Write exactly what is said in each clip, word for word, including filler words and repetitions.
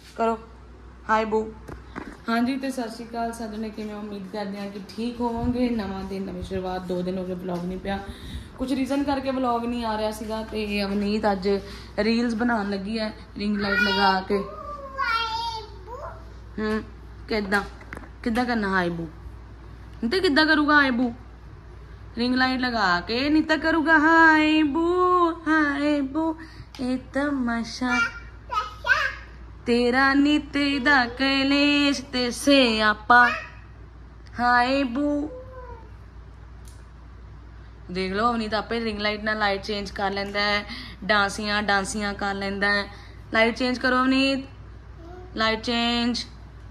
करो हाय बू। हाँ जी, तो सत श्री अकाल सारे कि मैं उम्मीद करते हैं कि ठीक होवोगे। नवा दिन नवी शुरुआत, दो दिन हो गए ब्लॉग नहीं पिया, कुछ रीजन करके ब्लॉग नहीं आ रहा सीगा। ते अवनीत अज रील्स बनाने लगी है रिंग लाइट लगा के। हम्म किदा किदा करना हाय बू, नहीं तो किदा करूँगा हाय बू, रिंग लाइट लगा के नहीं तो करूँगा हाय बू हाय बू। ए तमाशा तेरा नित दा कलेश ते से आपा हाय बू। देख लो अवनीत आपे रिंग लाइट ना लाइट चेंज कर लेंदा है, डांसियां डांसियां कर लेंदा है। लाइट चेंज करो अवनीत, लाइट चेंज।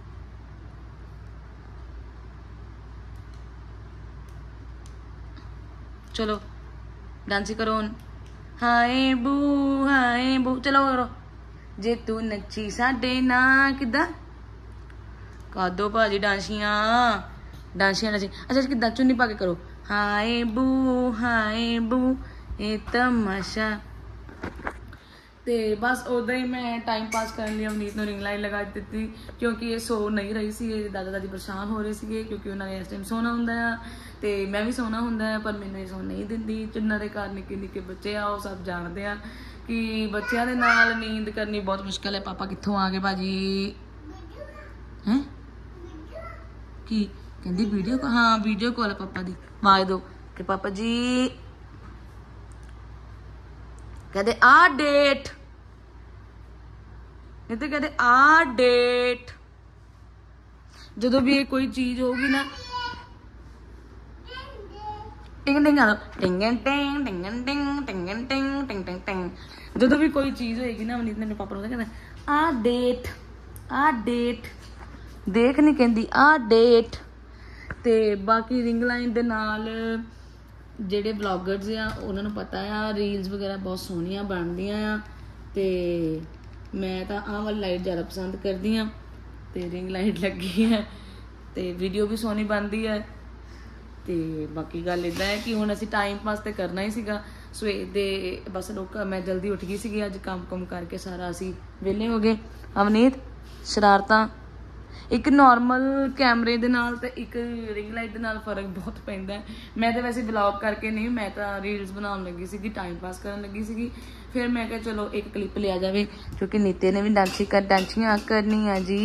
चलो डांसी करो हुन हाय बू हाय बू। चलो करो जे तू नची साडे ना किदा कर दो भाजी डांसियां डांसियां डांसी। अच्छा किदा चुन्नी पा के करो हाय बू हाय बू ए तमाशा। ते बस उदा ही मैं टाइम पास करने लिए अवनीत को रिंग लाइट लगा दी, क्योंकि ये सो नहीं रही सी। दादा दादी परेशान हो रहे थे क्योंकि उन्होंने इस टाइम सोना होंदा है ते मैं भी सोना होंदा है, पर मैनू सो नहीं दिंदी। जिन्हों के घर निक्के निक्के बच्चे आ वो सब जानते हैं कि बच्चों के नाल नींद करनी बहुत मुश्किल है। पापा कित्थों आ गए भाजी हैं की कहती वीडियो कॉल? हाँ वीडियो कॉल है पापा दी, आवाज दो कि पापा जी कहते आ डेट, नहीं तो कहते आ डेट। जो भी कोई चीज होगी ना टिंग टिंग आ टिंग टिंग टिंग टिंग टिंग टिंग टिंग टिंग टिंग टिंग। जो भी कोई चीज होएगी ना अवनीत ने पापा ने कहना आ डेट आ डेट, देख नहीं कहती आ डेट। ते बाकी रिंग लाइट दे नाल जेडे ब्लॉगर्स आ उन्होंने पता है रील्स वगैरह बहुत सोहनियां बनदियां आ। ते मैं तो आह वाली लाइट ज़्यादा पसंद करदी हाँ, ते रिंग लाइट लगी है ते वीडियो भी सोहनी बनती है। ते बाकी गल इदा है कि हुण असीं टाइम पास तो करना ही सीगा सवेर दे, बस लोग मैं जल्दी उठ गई सी अज काम कुम करके सारा असीं वेले हो गए। अवनीत शरारतां एक नॉर्मल कैमरे दे नाल ते एक रिंग लाइट दे नाल फर्क बहुत पैंदा है। मैं तो वैसे ब्लॉग करके नहीं, मैं तो रील्स बनाउण लगी सी, टाइम पास करन लगी सी। फिर मैं क्या चलो एक क्लिप लिया जाए क्योंकि नीते ने भी डांसी कर डांसियां करनी है जी।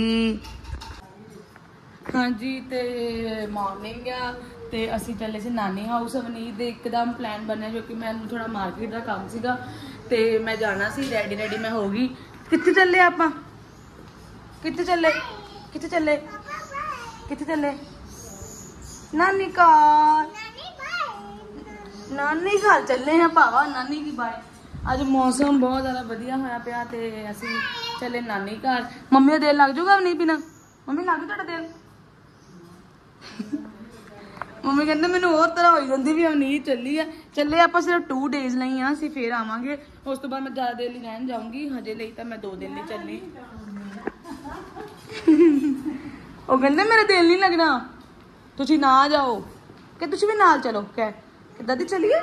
हाँ जी, तो मॉर्निंग आ ते असीं चले से नानी हाउस। अवनीत दे एकदम प्लान बनया क्योंकि मैं थोड़ा मार्केट का काम सीगा ते मैं जाना सी। रेडी रेडी मैं हो गई। कित्थे चले आपां, कित्थे चले कित्थे चले कित्थे चले? नानी घर, नानी घर चले हैं भावा, नानी की बाय। अज मौसम बहुत ज़्यादा वधिया होया पिया ते असीं चले नानी घर। मम्मी का दिल लग जाऊगा नहीं पीना? मम्मी लग तुहाडा दिल? मम्मी कहते मैनू और तरह हो जाती भी अवनीत चली है। चले आप सिर्फ टू डेज ਲਈ हाँ, असीं फिर आवांगे। उस तो बाद मैं ज़्यादा देर ਲਈ रहन जाऊँगी, हजे ਲਈ तो मैं दो दिन ਲਈ चली। वो कहते मेरा दिल नहीं लगना, तुसीं ना जाओ कि तुसीं भी नाल चलो। कह कि दादी चलिए।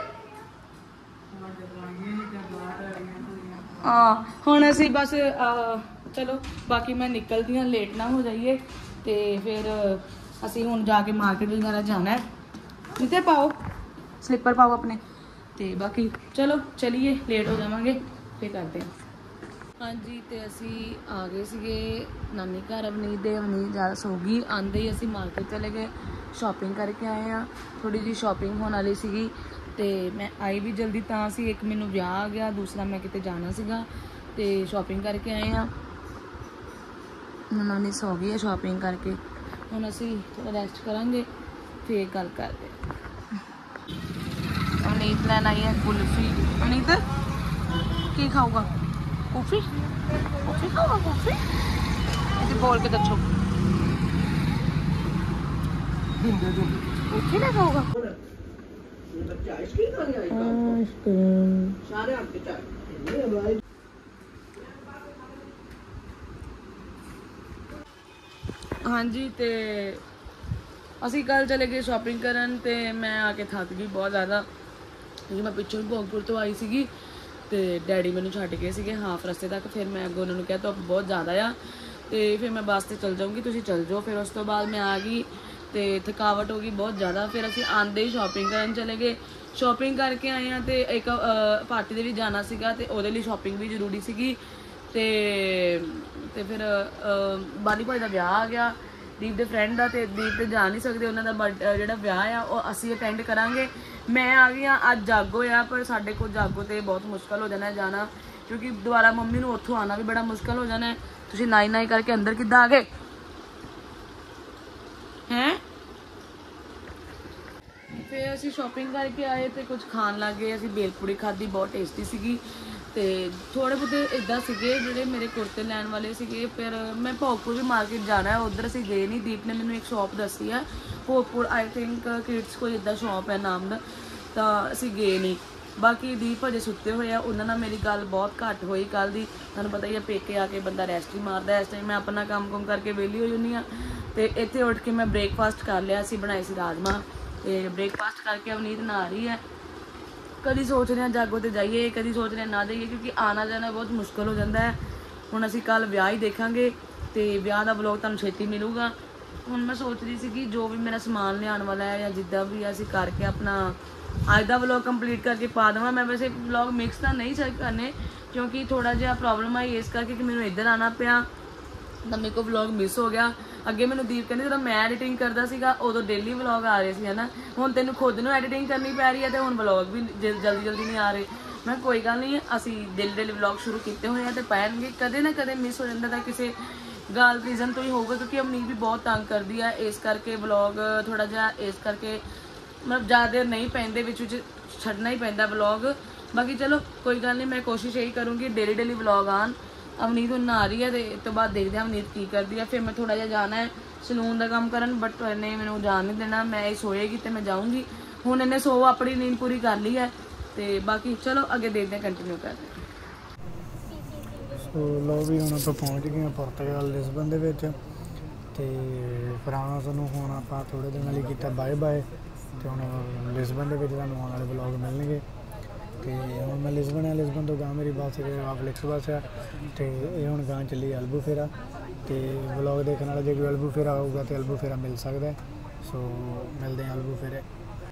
हाँ हुण असीं बस चलो बाकी मैं निकलती हाँ, लेट ना हो जाइए। तो फिर असीं हुण जाके मार्केट वगैरह जाना है। नीते पाओ स्लीपर पाओ अपने, तो बाकी चलो चलिए, लेट हो जावांगे फिर करते हैं। हाँ जी, तो असी आ गए सीगे नानी घर अवनीत दे। अवनीत ज़्यादा सो गई, आंदे ही असी मार्केट चले गए, शॉपिंग करके आए हैं। थोड़ी जी शॉपिंग होने वाली सीगी ते मैं आई भी जल्दी तां सी, एक मैनू विआह आ गया, दूसरा मैं किते जाना सीगा ते शॉपिंग करके आए हैं। नानी सो गई है शॉपिंग करके, हुण असी थोड़ा रेस्ट करांगे फिर गल करते। अवनीत लैन आई है कुल्फी। अवनीत की खाऊगा? कॉफी कॉफी खाओगा? कॉफी ऐसे बोल के दसो, कॉफी ना खाओगा? हाँ जी, तो असी कल चले गए शॉपिंग करन ते मैं आके थक गई बहुत ज़्यादा क्योंकि मैं पिछों भोगपुर तो आई सी। तो डैडी मैनू छड्ड गए थे हाफ रस्ते तक। फिर मैं अगों उन्होंने कहा धुप्प बहुत ज़्यादा आ तो फिर मैं बस से चल जाऊँगी, तुसीं चल जाओ। फिर उस तो बाद मैं आ गई तो थकावट हो गई बहुत ज़्यादा। फिर असीं आंदे ही शॉपिंग करन चले गए, शॉपिंग करके आए हैं। तो एक पार्टी दे भी जाना सीगा ते ओहदे लई शॉपिंग भी जरूरी सीगी। ते ते फिर बानी भाई दा विआह आ गया, दीप दे फ्रेंड दा। ते दीप ते जा नहीं सकदे, उन्हां दा बर्थ जिहड़ा विआह आ ओह असीं अटेंड करांगे। मैं आ गई हाँ, अज जागो आ, पर साडे कोल जागो ते बहुत मुश्किल हो जाना है जाना, क्योंकि दोबारा मम्मी नूं उत्थों आना भी बड़ा मुश्किल हो जाना है। तुसीं नाई नाई करके अंदर किद्दां आ गए हैं? फिर असीं शॉपिंग करके आए तो कुछ खान लग गए। असीं बेलपूड़ी खाधी, बहुत टेस्टी सीगी। तो थोड़े बहुत इदा सीगे जिहड़े मेरे कुर्ते लैन वाले सीगे। फिर मैं भोगपुर भी मार्केट जाना है, उधर असीं गए नहीं। दीप ने मैनूं एक शॉप दसी है भोगपुर, आई थिंक किड्स कोई इदा शॉप है नाम दा, तो असीं गए नहीं। बाकी दीप अजे सुते हुए आ, उन्हां नाल मेरी गल बहुत घट हुई कल दी। तुहानूं पता ही है पेके आके बंदा रैस्ट ही मारदा। इस टाइम मैं अपना काम कुम करके वेली हो जानी हाँ। तो इत्थे उठ के मैं ब्रेकफास्ट कर लिया। असीं बनाए सी राजमा, तो ब्रेकफास्ट करके अवनीत नहा रही है। कभी सोच रहे हैं जागो तो जाइए, कभी सोच रहे हैं ना जाइए, क्योंकि आना जाना बहुत मुश्किल हो जाता है। हुण असीं कल विआह ही देखांगे तो विआह का व्लॉग तुहानूं छेती मिलूगा। हुण मैं सोच रही सी कि जो भी मेरा समान लियाण वाला है या जिद्दां भी असीं करके अपना अज का व्लॉग कंप्लीट करके पा देवां। मैं वैसे व्लॉग मिक्स तो नहीं चेक करने, क्योंकि थोड़ा जिहा प्रॉब्लम आई इस करके कि मैनूं इधर आना पिया, तो मेरे को व्लॉग मिस हो गया। अगे मैनूं दीप कहंदी जदों मैं एडिटिंग करदा सीगा उदों डेली व्लॉग आ रहे सी, है ना। हुण तैनूं खुद नूं एडिटिंग करनी पै रही है, तो हुण व्लॉग भी जल्दी जल्दी नहीं आ रहे। मैं कोई गल नहीं, असीं डेली डेली व्लॉग शुरू किए हुए हैं, तो पैणगे। कदे ना कदे मिस हो जाता, तो किसी गल रीजन तो ही होगा, क्योंकि अवनीत भी बहुत तंग करती है। इस करके व्लॉग थोड़ा जिहा इस करके मतलब ज़्यादा देर नहीं पैंदे, विच विच छड्डना ही पैंदा व्लॉग। बाकी चलो कोई गल नहीं, मैं कोशिश यही करूँगी डेली डेली व्लॉग आन। अवनीत हुण नहा रही है, तो इस तो बाद देखते हैं अवनीत की करती है। फिर मैं थोड़ा जिहा जाना है सलून का काम करन, बट इन्हें मैनूं जान नहीं देना। मैं ये सोएगी तो मैं जाऊँगी। हुण इन्हें सो अपनी नींद पूरी कर ली है, तो बाकी चलो अगे देखते हैं, कंटिन्यू करते हैं। सो लो भी हुण आपां पहुँच गए हैं पुर्तगाल लिस्बन दे विच, ते फ्रांस नूं हुण आपां थोड़े दिनां लई कीता बाय बाय। तो हुण लिस्बन दे विच तुहानूं आउण वाले व्लॉग मिलणगे। तो हुण मैं लिस्बन है, लिस्बन तो गांह मेरी बस फ्लिक्स बस है। तो ये हुण गांह चली अल्बुफेरा। तो व्लॉग देखने वाला जो कोई अल्बुफेरा होगा तो अल्बुफेरा मिल सकता है। सो मिलते हैं अल्बुफेरे।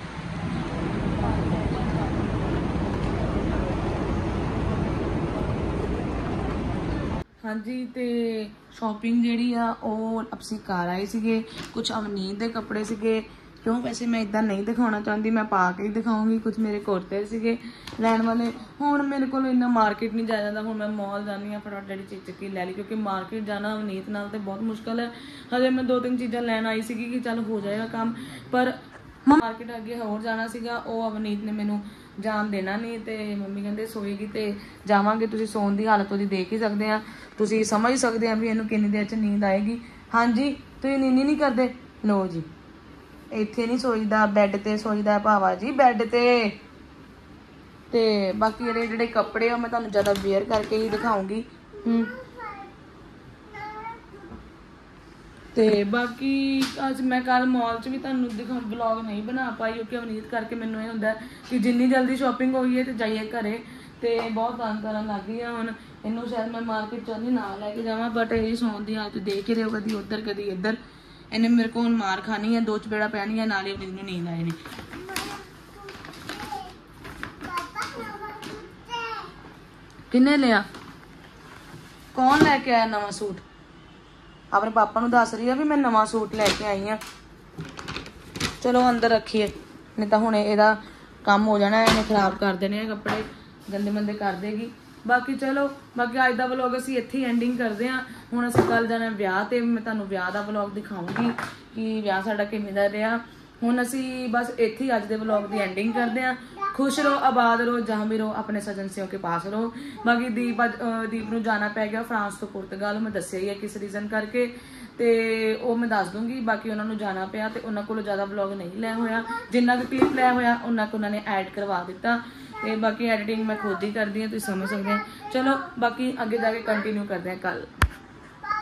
हाँ जी, तो शॉपिंग जी असी कर आए थे। कुछ अवनीत के कपड़े से, क्यों वैसे मैं इदा नहीं दिखाना चाहती, मैं पा के ही दिखाऊंगी। कुछ मेरे कुर्ते से लैन वाले। हुण मेरे को इन्ना मार्केट नहीं जाया जाता। हुण मैं मॉल जानी हाँ, फटाफट जी चिक चिक्की लै ली, क्योंकि मार्केट जाना अवनीत नाल तो बहुत मुश्किल है। हजे मैं दो तीन चीज़ां लैन आई सी कि चल हो जाएगा काम, पर मार्केट अगे होर जाना सीगा। वो अवनीत ने मैनू जान देना नहीं, तो मम्मी कहते सोएगी तो जावांगे। तुसीं सौन की हालत वो देख ही सकते हैं, तुसीं समझ सकते हैं भी इन्हूं किन्नी देर च नींद आएगी। हाँ जी, तुसीं नींद नहीं करते? लो जी, इत्थे नहीं सोईदा, बैड ते सोईदा भावा जी, बैड ते। ते बाकी ये जिहड़े कपड़े मैं तुहानूं ज़्यादा वेयर करके ही दिखाऊंगी। ते बाकी अज मैं कल मॉल च भी तुहानूं दिखा व्लॉग नहीं बना पाई, क्योंकि अवनीत करके मैनूं ये हुंदा कि जिन्नी जल्दी शॉपिंग होई है तो जाइए घरे। तो बहुत तंग करन लग गई है। हुण इनू शायद मैं मार्केट चाहती ना लैके जावां, बट ये सौन की हालत देख ही रहे हो, कदी उधर कदी इधर। इन्हें मेरे को मार खानी है, दो चपेड़ा पैनी है, नाले अपनी नींद आए नहीं। किन्ने लिया? कौन लैके आया नवा सूट? अपने पापा नूं दस रही है भी मैं नवा सूट लैके आई हाँ। चलो अंदर रखिए, नहीं तो हुण इहदा काम हो जाना, इन्हें खराब कर देने कपड़े, गंदे मंदे कर देगी। बाकी चलो, बाकी अज का व्लॉग असीं इत्थे ही एंडिंग करते हैं। हुण असीं कल जाना विआह ते, मैं तुहानूं विआह का व्लॉग दिखाऊंगी कि विआह साडा किवें दा रहा। हुण असीं बस इत्थे ही अज दे व्लॉग की एंडिंग करते हैं। खुश रहो, आबाद रहो, जहाँ भी रहो, अपने सजनसियों के पास रहो। बाकी दीप अज दीप नूं जाना पै गया फ्रांस तो पुर्तगाल, मैं दस्सिया ही है किस रीजन करके, तो वो मैं दस दूँगी। बाकी उन्होंने जाना पिया, तो उन्होंने को ज़्यादा व्लॉग नहीं लिया होया, जिन्ना भी क्लिप लिया होया उन्ना को उन्होंने ऐड करवा दिता। तो बाकी एडिटिंग मैं खुद ही करती हूँ, तुम समझ सकते हैं। चलो बाकी अगे जाके कंटिन्यू करते हैं कल।